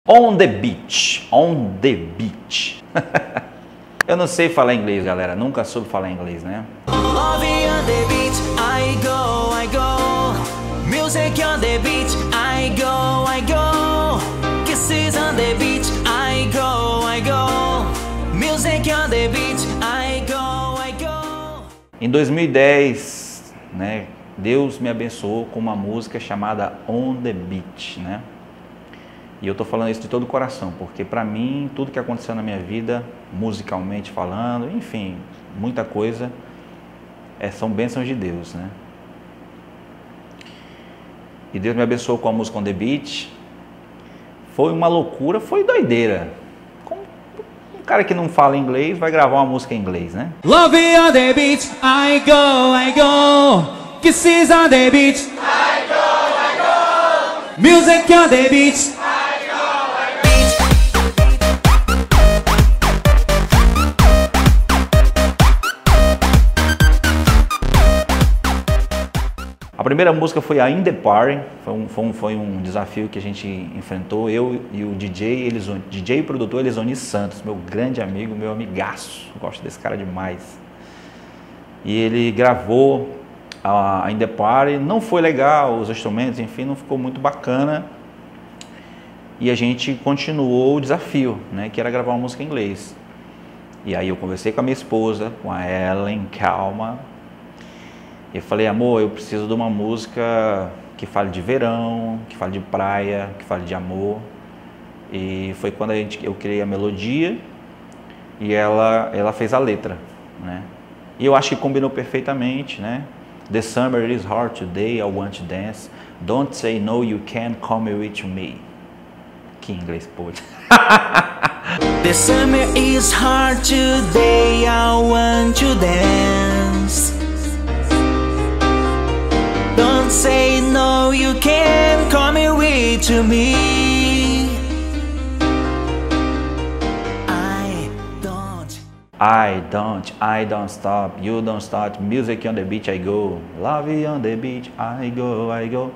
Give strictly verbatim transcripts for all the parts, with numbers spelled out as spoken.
On the beach, on the beach. Eu não sei falar inglês, galera. Nunca soube falar inglês, né? Love on the beach, I go, I go. Music on the beach, I go, I go. Kisses on the beach, I go, I go. Music on the beach, I go, I go. Em dois mil e dez, né, Deus me abençoou com uma música chamada On the Beach, né? E eu tô falando isso de todo o coração, porque para mim, tudo que aconteceu na minha vida, musicalmente falando, enfim, muita coisa, é, são bênçãos de Deus, né? E Deus me abençoou com a música On the Beach. Foi uma loucura, foi doideira. Como um cara que não fala inglês vai gravar uma música em inglês, né? Love on the beach, I go, I go. Kisses on the beach, I go, I go. Music on the beach. A primeira música foi a In The Party, foi um, foi, um, foi um desafio que a gente enfrentou, eu e o D J, Elison, D J e produtor Elisoni Santos, meu grande amigo, meu amigaço, gosto desse cara demais. E ele gravou a, a In The Party, não foi legal, os instrumentos, enfim, não ficou muito bacana. E a gente continuou o desafio, né, que era gravar uma música em inglês. E aí eu conversei com a minha esposa, com a Ellen, calma. Eu falei, amor, eu preciso de uma música que fale de verão, que fale de praia, que fale de amor. E foi quando a gente, eu criei a melodia e ela, ela fez a letra, né? E eu acho que combinou perfeitamente, né? The summer is hard today, I want to dance. Don't say no, you can't come with me. Que inglês pode. The summer is hard today, I want to dance. Don't say no, you can't come away to me. I don't. I don't, I don't stop, you don't start. Music on the beach I go. Love on the beach I go, I go.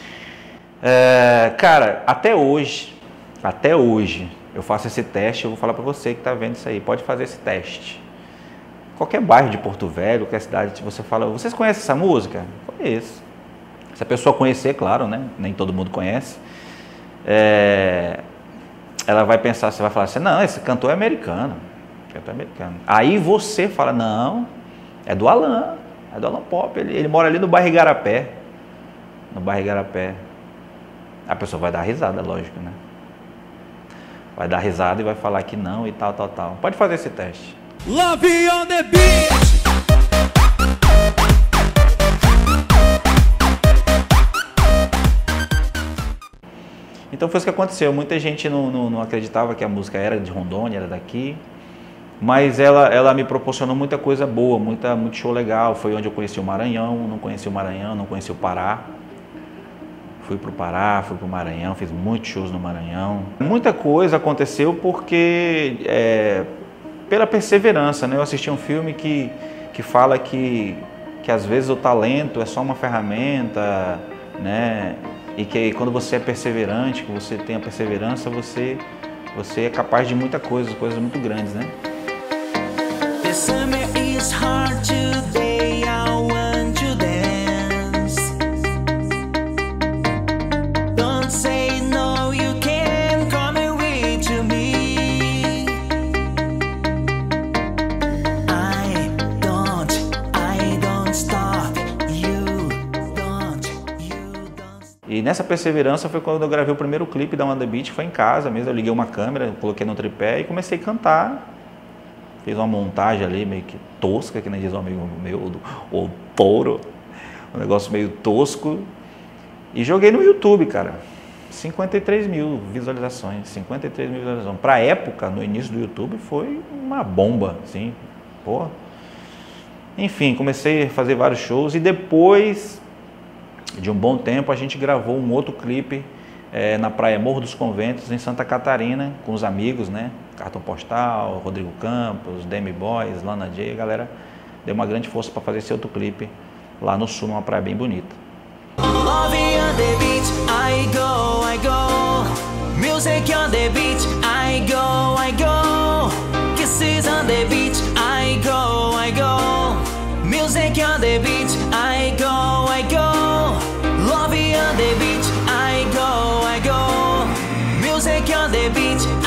É, cara, até hoje, até hoje, eu faço esse teste. Eu vou falar pra você que tá vendo isso aí. Pode fazer esse teste. Qualquer bairro de Porto Velho, qualquer cidade, se você fala, vocês conhecem essa música? Conheço. Se a pessoa conhecer, claro, né? Nem todo mundo conhece. É, ela vai pensar, você vai falar assim, não, esse cantor é americano. Cantor é americano. Aí você fala, não, é do Alan, é do Alan Pop. Ele, ele mora ali no bairro Igarapé. No bairro Igarapé. A pessoa vai dar risada, lógico, né? Vai dar risada e vai falar que não e tal, tal, tal. Pode fazer esse teste. Love on the beach. Então foi isso que aconteceu. Muita gente não, não, não acreditava que a música era de Rondônia, era daqui. Mas ela, ela me proporcionou muita coisa boa, muita, muito show legal. Foi onde eu conheci o Maranhão, não conheci o Maranhão, não conheci o Pará. Fui para o Pará, fui para o Maranhão, fiz muitos shows no Maranhão. Muita coisa aconteceu porque, é, pela perseverança, né? Eu assisti um filme que, que fala que, que às vezes o talento é só uma ferramenta, né? E que quando você é perseverante, que você tem a perseverança, você, você é capaz de muita coisa, coisas muito grandes, né? The summer is hard today, I want to dance. Don't say no, you can't come away to me. I don't, I don't stop, you don't, you don't. E nessa perseverança foi quando eu gravei o primeiro clipe da On The Beach, foi em casa mesmo, eu liguei uma câmera, coloquei no tripé e comecei a cantar. Fiz uma montagem ali meio que tosca, que nem diz um amigo meu, o Touro, um negócio meio tosco. E joguei no YouTube, cara, cinquenta e três mil visualizações, cinquenta e três mil visualizações. Pra época, no início do YouTube, foi uma bomba, assim, pô. Enfim, comecei a fazer vários shows e depois de um bom tempo a gente gravou um outro clipe é, na praia Morro dos Conventos, em Santa Catarina, com os amigos, né? Cartão Postal, Rodrigo Campos, Demi Boys, Lana J, a galera deu uma grande força para fazer esse outro clipe lá no sul, numa praia bem bonita. Love on the beach, I go, I go. Music on the the beach, I go, I go. Kisses on the beach, I go, I go. Music on the beach, I go, I go. Love on the beach, I go, I go. Music on the beach.